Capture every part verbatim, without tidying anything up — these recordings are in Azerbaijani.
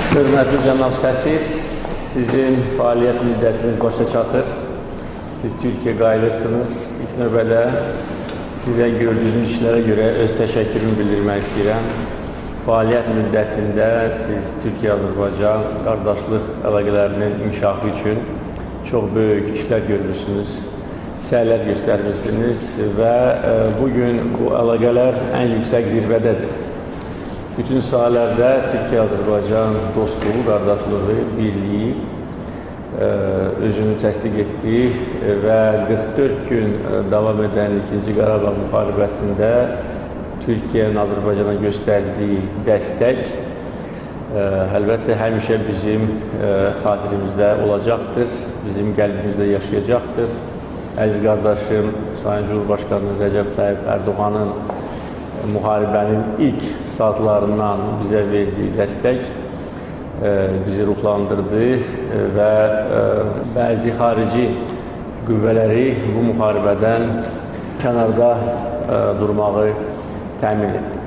Hörmətli cənab səfir, sizin fəaliyyət müddətiniz başa çatır. Siz Türkiyə qayıdırsınız. İlk növbədə sizə gördüyünüz işlərə görə öz təşəkkürümü bildirmək istəyirəm. Fəaliyyət müddətində siz Türkiyə-Azərbaycan qardaşlıq əlaqələrinin inkişafı üçün çox böyük işlər görmüşsünüz, səylər göstərmişsiniz və bugün bu əlaqələr ən yüksək zirvədədir. Bütün sahələrdə Türkiyə-Azərbaycan dostluğu, qardaşlığı, birliyi özünü təsdiq etdi və qırx dörd gün davam edən ikinci Qarabağ müharibəsində Türkiyənin Azərbaycana göstərdiyi dəstək əlbəttə həmişə bizim xatirimizdə olacaqdır, bizim qəlbimizdə yaşayacaqdır. Əziz qardaşım, Sayın Cumhurbaşqanı Rəcəb Tayyip Ərdoğanın müharibənin ilk saatlarından bizə verdiyi dəstək bizi ruhlandırdı və bəzi xarici qüvvələri bu müharibədən kənarda durmağı təmin etdi.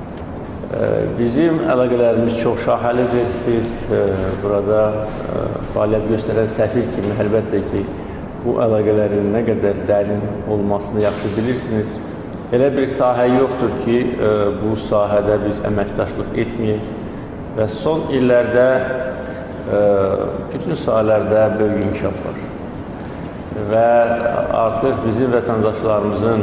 Bizim əlaqələrimiz çox şaxəlidir. Siz burada fəaliyyət göstərən səfir kimi əlbəttə ki, bu əlaqələrin nə qədər dərin olmasını yaxşı bilirsiniz. Elə bir sahə yoxdur ki, bu sahədə biz əməkdaşlıq etməyək və son illərdə bütün sahələrdə böyük inkişaf var və artıq bizim vətəndaşlarımızın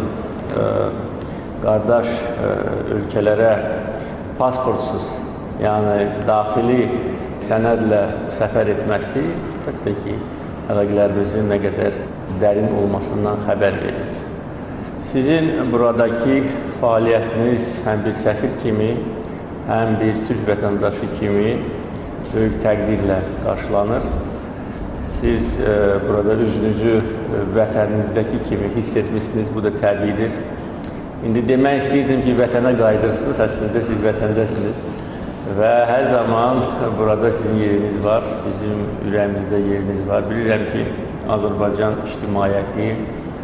qardaş ölkələrə pasportsuz, yəni daxili sənədlə səfər etməsi əlbəttə ki, əlaqələrimizin nə qədər dərin olmasından xəbər verir. Sizin buradakı fəaliyyətiniz həm bir səfir kimi, həm bir Türk vətəndaşı kimi böyük təqdirlə qarşılanır. Siz burada özünüzü vətəninizdəki kimi hiss etmişsiniz, bu da təbiidir. İndi demək istəyirdim ki, vətənə qayıdırsınız, əslində siz vətəndəsiniz və hər zaman burada sizin yeriniz var, bizim ürəyimizdə yeriniz var. Bilirəm ki, Azərbaycan ictimaiyyəti,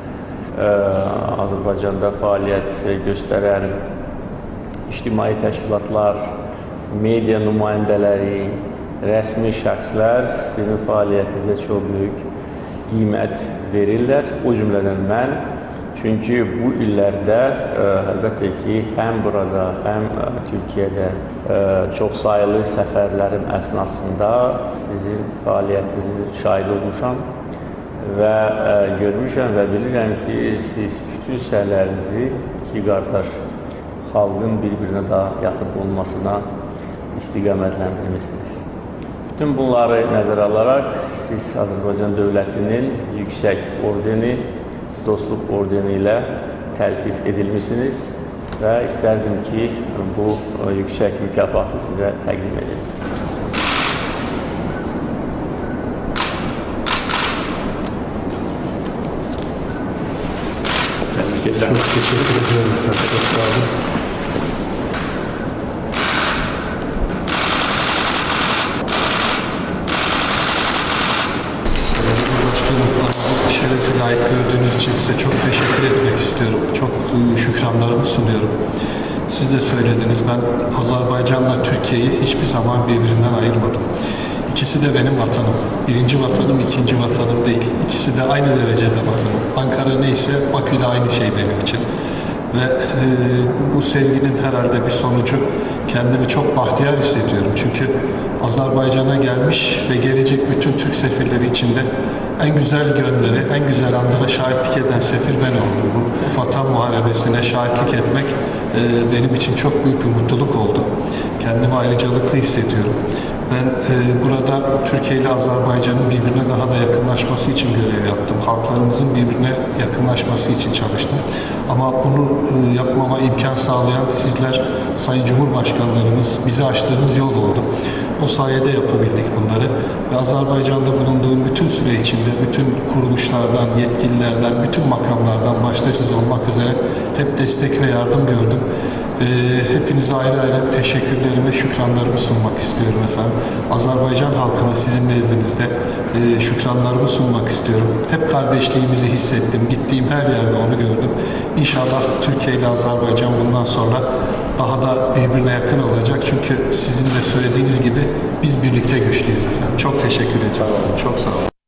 Azərbaycanda fəaliyyət göstərən ictimai təşkilatlar, media nümayəndələri, rəsmi şəxslər sizin fəaliyyətinizə çox böyük qiymət verirlər, o cümlədən mən. Çünki bu illərdə əlbəttə ki, həm burada, həm Türkiyədə çox sayılı səfərlərim əsnasında sizin fəaliyyətinizin şahid olmuşam və görmüşəm və bilirəm ki, siz bütün səhərlərinizi iki qardaş xalqın bir-birinə daha yaxın olmasına istiqamətləndirmişsiniz. Bütün bunları nəzərə alaraq siz Azərbaycan dövlətinin yüksək ordeni, dostluq ordeni ilə təltif edilmişsiniz və istərdim ki, bu yüksək mükafatı sizə təqdim edin. Çok teşekkür ediyorum. Çok sağ olun. Sayın Cumhurbaşkanım, bu şerefi layık gördüğünüz için size çok teşekkür etmek istiyorum. Çok şükranlarımı sunuyorum. Siz de söylediniz, ben Azerbaycan'la Türkiye'yi hiçbir zaman birbirinden ayırmadım. İkisi de benim vatanım. Birinci vatanım, ikinci vatanım değil. İkisi de aynı derecede vatanım. Ankara neyse, Bakü de aynı şey benim için. Ve e, bu sevginin herhalde bir sonucu, kendimi çok bahtiyar hissediyorum. Çünkü Azerbaycan'a gelmiş ve gelecek bütün Türk sefirleri içinde en güzel gönülleri, en güzel anlara şahitlik eden sefir ben oldum. Bu vatan muharebesine şahitlik etmek e, benim için çok büyük bir mutluluk oldu. Kendimi ayrıcalıklı hissediyorum. Ben e, burada Türkiye ile Azerbaycan'ın birbirine daha da yakınlaşması için görev yaptım. Halklarımızın birbirine yakınlaşması için çalıştım. Ama bunu e, yapmama imkan sağlayan sizler, Sayın Cumhurbaşkanlarımız, bize açtığınız yol oldu. O sayede yapabildik bunları. Ve Azerbaycan'da bulunduğum bütün süre içinde, bütün kuruluşlardan, yetkililerden, bütün makamlardan, başta siz olmak üzere hep destek ve yardım gördüm. Ee, hepinize ayrı ayrı teşekkürlerimi, şükranlarımı sunmak istiyorum efendim. Azerbaycan halkına sizin nezdinizde e, şükranlarımı sunmak istiyorum. Hep kardeşliğimizi hissettim. Gittiğim her yerde onu gördüm. İnşallah Türkiye ile Azerbaycan bundan sonra daha da birbirine yakın olacak. Çünkü sizin de söylediğiniz gibi biz birlikte Peki efendim. Çok teşekkür ediyorum. Çok sağ olun.